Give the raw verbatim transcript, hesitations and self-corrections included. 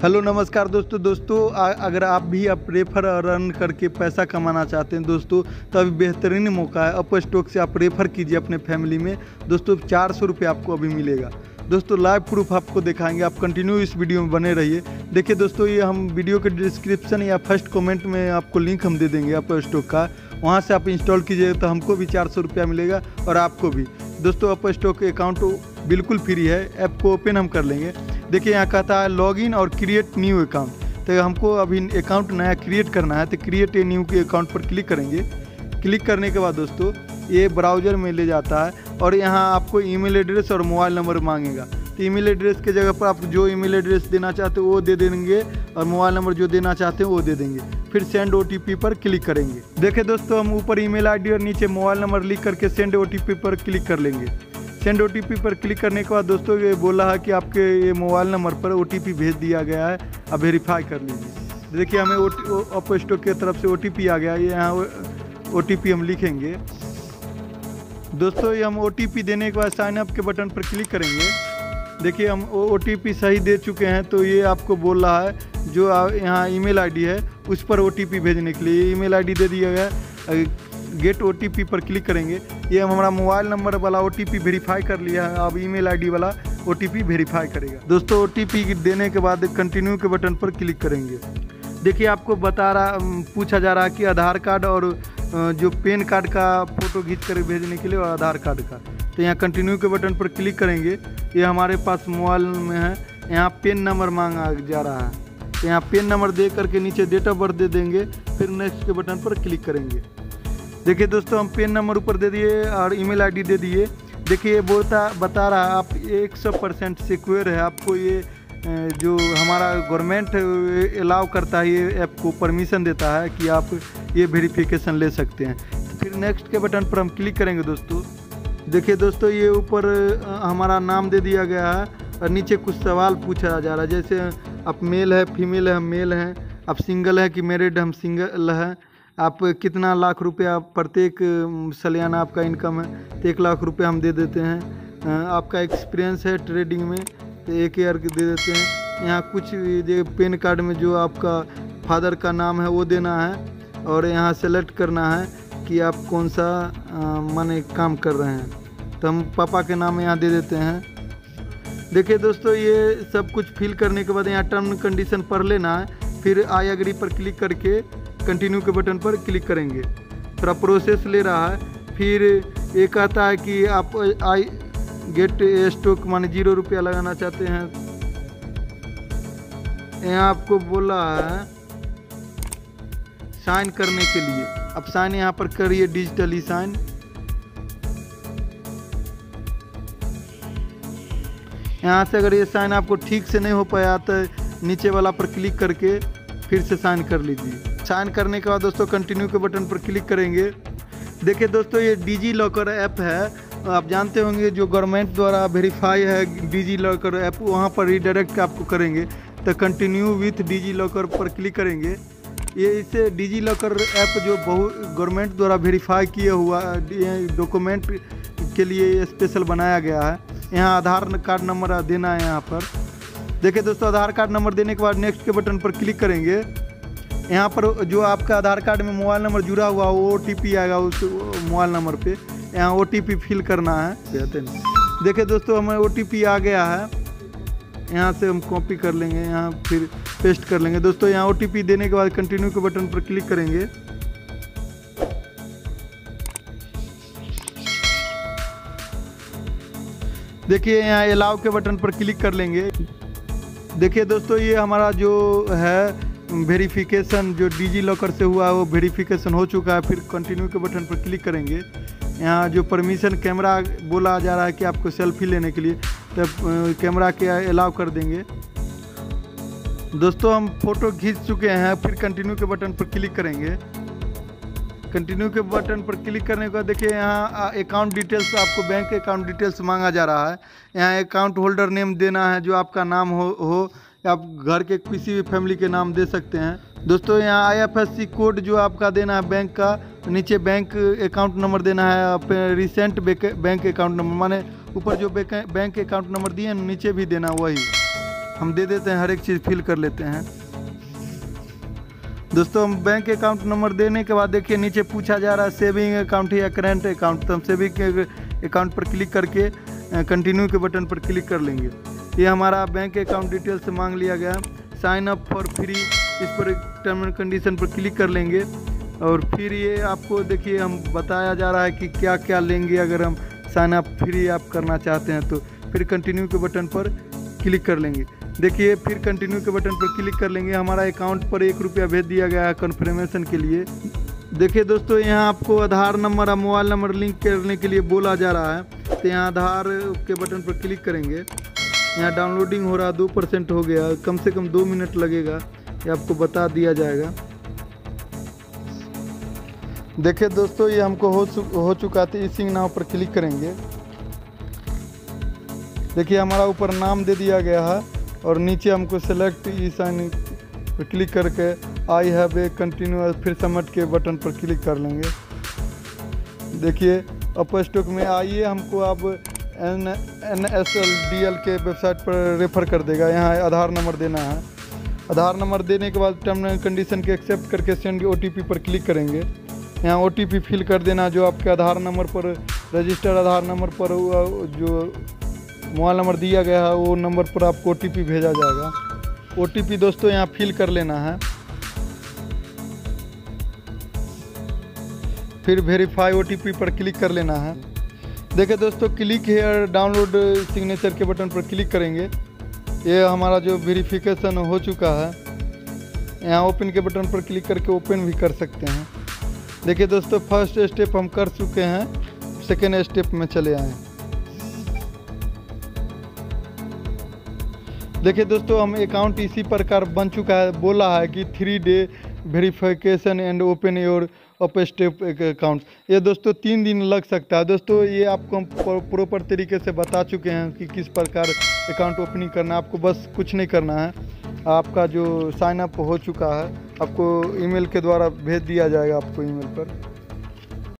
Hello नमस्कार दोस्तों दोस्तों आ, अगर आप भी आप रेफर और रन करके पैसा कमाना चाहते हैं दोस्तों तो अभी बेहतरीन मौका है। अप स्टॉक से आप रेफर कीजिए अपने फैमिली में दोस्तों, चार सौ रुपये आपको अभी मिलेगा दोस्तों। लाइव प्रूफ आपको दिखाएंगे, आप कंटिन्यू इस वीडियो में बने रहिए। देखिए दोस्तों, ये हम वीडियो के डिस्क्रिप्शन या फर्स्ट कमेंट में आपको लिंक हम दे देंगे अप स्टॉक का, वहाँ से आप इंस्टॉल कीजिएगा तो हमको भी चार सौ रुपया मिलेगा और आपको भी दोस्तों। अप स्टॉक अकाउंट बिल्कुल फ्री है, ऐप को ओपन हम कर लेंगे। देखिए यहाँ कहता है लॉगिन और क्रिएट न्यू अकाउंट, तो हमको अभी अकाउंट नया क्रिएट करना है तो क्रिएट ए न्यू के अकाउंट पर क्लिक करेंगे। क्लिक करने के बाद दोस्तों ये ब्राउज़र में ले जाता है और यहाँ आपको ईमेल एड्रेस और मोबाइल नंबर मांगेगा। तो ईमेल एड्रेस के जगह पर आप जो ईमेल एड्रेस देना चाहते हो वो दे देंगे और मोबाइल नंबर जो देना चाहते हो वो दे देंगे। फिर सेंड ओटीपी पर क्लिक करेंगे। देखिए दोस्तों, हम ऊपर ईमेल आईडी और नीचे मोबाइल नंबर लिख करके सेंड ओटीपी पर क्लिक कर लेंगे। सेंड ओटीपी पर क्लिक करने के बाद दोस्तों ये बोला है कि आपके ये मोबाइल नंबर पर ओटीपी भेज दिया गया है, अब वेरीफाई कर लीजिए। देखिए हमें अप स्टॉक की तरफ से ओटीपी आ गया है, ये यहाँ ओटीपी हम लिखेंगे दोस्तों। ये हम ओटीपी देने के बाद साइन अप के बटन पर क्लिक करेंगे। देखिए हम ओटीपी सही दे चुके हैं, तो ये आपको बोल रहा है जो यहाँ ईमेल आईडी है उस पर ओटीपी भेजने के लिए ईमेल आईडी दे दिया गया। गेट ओटीपी पर क्लिक करेंगे। ये हमारा मोबाइल नंबर वाला ओटीपी वेरीफाई कर लिया है, अब ईमेल आईडी वाला ओटीपी वेरीफाई करेगा दोस्तों। ओटीपी देने के बाद कंटिन्यू के बटन पर क्लिक करेंगे। देखिए आपको बता रहा पूछा जा रहा है कि आधार कार्ड और जो पैन कार्ड का फ़ोटो खींच कर भेजने के लिए और आधार कार्ड का, तो यहाँ कंटिन्यू के बटन पर क्लिक करेंगे। ये हमारे पास मोबाइल में है, यहाँ पेन नंबर मांगा जा रहा है, तो यहाँ पेन नंबर दे करके नीचे डेट ऑफ बर्थ दे देंगे। फिर नेक्स्ट के बटन पर क्लिक करेंगे। देखिए दोस्तों, हम पेन नंबर ऊपर दे दिए और ईमेल आईडी दे दिए। देखिए ये बोलता बता रहा है आप एक सौ परसेंट सिक्योर है, आपको ये जो हमारा गवर्नमेंट अलाउ करता है, ये ऐप को परमिशन देता है कि आप ये वेरिफिकेशन ले सकते हैं। तो फिर नेक्स्ट के बटन पर हम क्लिक करेंगे दोस्तों। देखिए दोस्तों, ये ऊपर हमारा नाम दे दिया गया है और नीचे कुछ सवाल पूछा जा रहा है, जैसे आप मेल है फीमेल है, हम मेल हैं, आप सिंगल है कि मैरिड, हम सिंगल है, आप कितना लाख रुपया प्रत्येक सालाना आपका इनकम है, तो एक लाख रुपया हम दे देते हैं। आपका एक्सपीरियंस है ट्रेडिंग में, तो एक ईयर दे देते हैं। यहाँ कुछ जो पैन कार्ड में जो आपका फादर का नाम है वो देना है और यहाँ सेलेक्ट करना है कि आप कौन सा माने काम कर रहे हैं, तो हम पापा के नाम यहाँ दे देते हैं। देखिए दोस्तों, ये सब कुछ फिल करने के बाद यहाँ टर्म एंड कंडीशन पढ़ लेना है। फिर आई एग्री पर क्लिक करके कंटिन्यू के बटन पर क्लिक करेंगे। थोड़ा प्रोसेस ले रहा है। फिर ये कहता है कि आप आई गेट स्टॉक माने जीरो रुपया लगाना चाहते हैं, यहाँ आपको बोला है साइन करने के लिए। अब साइन यहाँ पर करिए, डिजिटली साइन। यहाँ से अगर ये साइन आपको ठीक से नहीं हो पाया तो नीचे वाला पर क्लिक करके फिर से साइन कर लीजिए। साइन करने के बाद दोस्तों कंटिन्यू के बटन पर क्लिक करेंगे। देखिए दोस्तों, ये डिजी लॉकर ऐप है, आप जानते होंगे जो गवर्नमेंट द्वारा वेरीफाई है डिजी लॉकर ऐप, वहाँ पर रिडायरेक्ट आपको करेंगे। तो कंटिन्यू विथ डिजी लॉकर पर क्लिक करेंगे। ये इसे डिजी लॉकर ऐप जो बहु गवर्नमेंट द्वारा वेरीफाई किया हुआ डॉक्यूमेंट के लिए स्पेशल बनाया गया है। यहाँ आधार कार्ड नंबर देना है यहाँ पर। देखिए दोस्तों, आधार कार्ड नंबर देने के बाद नेक्स्ट के बटन पर क्लिक करेंगे। यहाँ पर जो आपका आधार कार्ड में मोबाइल नंबर जुड़ा हुआ वो ओ टी पी आएगा उस मोबाइल नंबर पे, यहाँ ओ टी पी फिल करना है। देखिए दोस्तों, हमें ओ टी पी आ गया है, यहाँ से हम कॉपी कर लेंगे, यहाँ फिर पेस्ट कर लेंगे दोस्तों। यहाँ ओ टी पी देने के बाद कंटिन्यू के बटन पर क्लिक करेंगे। देखिए यहाँ अलाउ के बटन पर क्लिक कर लेंगे। देखिए दोस्तों, ये हमारा जो है वेरिफिकेशन जो डिजी लॉकर से हुआ है वो वेरिफिकेशन हो चुका है। फिर कंटिन्यू के बटन पर क्लिक करेंगे। यहाँ जो परमिशन कैमरा बोला जा रहा है कि आपको सेल्फी लेने के लिए, तब कैमरा के अलाउ कर देंगे दोस्तों। हम फ़ोटो खींच चुके हैं। फिर कंटिन्यू के बटन पर क्लिक करेंगे। कंटिन्यू के बटन पर क्लिक करने के बाद देखिए यहाँ अकाउंट डिटेल्स, आपको बैंक अकाउंट डिटेल्स मांगा जा रहा है। यहाँ अकाउंट होल्डर नेम देना है, जो आपका नाम हो हो आप घर के किसी भी फैमिली के नाम दे सकते हैं दोस्तों। यहाँ I F S C code जो आपका देना है बैंक का, नीचे बैंक अकाउंट नंबर देना है, रिसेंट बैंक अकाउंट नंबर, माने ऊपर जो बैंक अकाउंट नंबर दिए नीचे भी देना वही। हम दे देते हैं, हर एक चीज़ फिल कर लेते हैं। दोस्तों हम बैंक अकाउंट नंबर देने के बाद देखिए नीचे पूछा जा रहा है सेविंग अकाउंट या करंट अकाउंट, तो हम सेविंग अकाउंट पर क्लिक करके कंटिन्यू के बटन पर क्लिक कर लेंगे। ये हमारा बैंक अकाउंट डिटेल से मांग लिया गया। साइन अप फॉर फ्री, इस पर टर्म एंड कंडीशन पर क्लिक कर लेंगे और फिर ये आपको देखिए हम बताया जा रहा है कि क्या क्या लेंगे अगर हम साइन अप फ्री आप करना चाहते हैं तो। फिर कंटिन्यू के बटन पर क्लिक कर लेंगे। देखिए फिर कंटिन्यू के बटन पर क्लिक कर लेंगे। हमारा अकाउंट पर एक रुपया भेज दिया गया है कन्फर्मेशन के लिए। देखिए दोस्तों यहाँ आपको आधार नंबर और मोबाइल नंबर लिंक करने के लिए बोला जा रहा है, तो यहाँ आधार के बटन पर क्लिक करेंगे। यहाँ डाउनलोडिंग हो रहा है, दो परसेंट हो गया, कम से कम दो मिनट लगेगा, ये आपको बता दिया जाएगा। देखिए दोस्तों ये हमको हो हो चुका था। इसी नाव पर क्लिक करेंगे। देखिए हमारा ऊपर नाम दे दिया गया है और नीचे हमको सेलेक्ट ई साइन पर क्लिक करके आई हैव ए कंटिन्यू, फिर सबमिट के बटन पर क्लिक कर लेंगे। देखिए अप स्टॉक में आइए, हमको अब N N S L D L के वेबसाइट पर रेफ़र कर देगा। यहाँ आधार नंबर देना है। आधार नंबर देने के बाद टर्म एंड कंडीशन के एक्सेप्ट करके सेंड ओ टी पी पर क्लिक करेंगे। यहाँ ओ टी पी फिल कर देना जो आपके आधार नंबर पर, रजिस्टर्ड आधार नंबर पर जो मोबाइल नंबर दिया गया है वो नंबर पर आपको ओ टी पी भेजा जाएगा। ओ टी पी दोस्तों यहाँ फिल कर लेना है। फिर वेरीफाई ओ टी पी पर क्लिक कर लेना है। देखिए दोस्तों क्लिक हेयर डाउनलोड सिग्नेचर के बटन पर क्लिक करेंगे। ये हमारा जो वेरिफिकेशन हो चुका है। यहाँ ओपन के बटन पर क्लिक करके ओपन भी कर सकते हैं। देखिए दोस्तों फर्स्ट स्टेप हम कर चुके हैं, सेकेंड स्टेप में चले आए। देखिए दोस्तों हम अकाउंट इसी प्रकार बन चुका है। बोला है कि three day verification and open your Upstox account. ये दोस्तों तीन दिन लग सकता है। दोस्तों ये आपको हम प्रॉपर तरीके से बता चुके हैं कि किस प्रकार अकाउंट ओपनिंग करना है। आपको बस कुछ नहीं करना है, आपका जो साइन अप हो चुका है आपको ईमेल के द्वारा भेज दिया जाएगा आपको ईमेल पर।